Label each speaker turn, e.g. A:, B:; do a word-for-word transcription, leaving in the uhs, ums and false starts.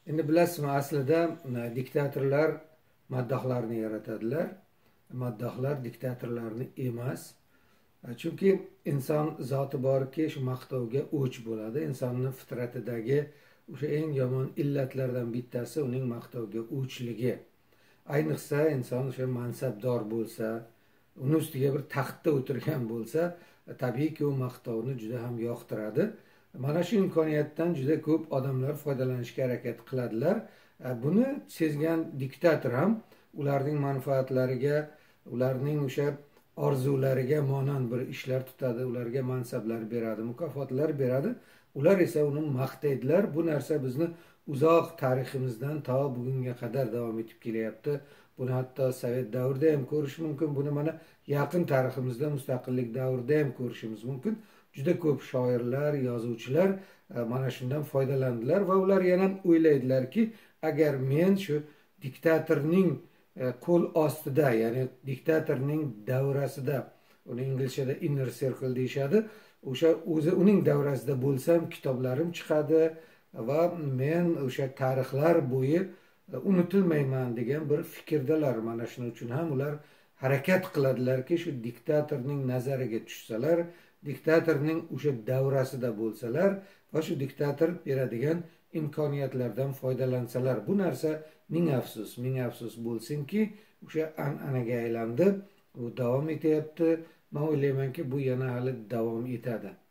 A: Endi bilasizmi, aslida diktatorlar maddohlarni yaratadilar. Maddohlar diktatorlarni emas. Chunki inson zoti borki, shu maqtovga o'ch bo'ladi. Insonning fitratidagi o'sha eng yomon illatlardan bittasi uning maqtovga o'chligi. Ayniqsa inson o'sha mansabdor bo'lsa, uni ustiga bir taxtda o'tirgan bo'lsa, tabiiyki u maqtovni juda ham yoqtiradi. Mana shu imkoniyatdan juda ko'p odamlar foydalanishga harakat qiladilar. Buni sezgan diktator ham ularning manfaatlariga, ularning o'sha orzulariga monand bir ishlar tutadi, ularga mansablar beradi, mukofotlar beradi. Ular esa uni maqtaydilar. Bu narsa bizni uzoq tariximizdan to bugunga qadar davom etib kelyapti. Buni hatto Sovet davrida ham ko'rish mumkin. Buni mana yaqin tariximizda, mustaqillik davrida ham ko'rishimiz mumkin. Juda ko'p shoirlar, yozuvchilar mana shundan foydalandilar va ular yana o'ylaydilarki, agar men shu diktatorning qo'l ostida, ya'ni diktatorning davrasida, uni inglizchada inner circle deyishadi, o'sha o'zi uning davrasida bo'lsam, kitoblarim chiqadi va men o'sha tarixlar bo'yi unutilmayman degan bir fikrdalar. Mana shuning uchun ham ular harakat qiladilarki, shu diktatorning nazariga tushsalar, diktatorning o'sha davrasida bo'lsalar va shu diktator beradigan imkoniyatlardan foydalansalar. Bu narsa ming afsus, ming afsus bo'lsinki, o'sha an'anaga aylandi, u davom etyapti. Men o'ylaymanki, bu yana hali davom etadi.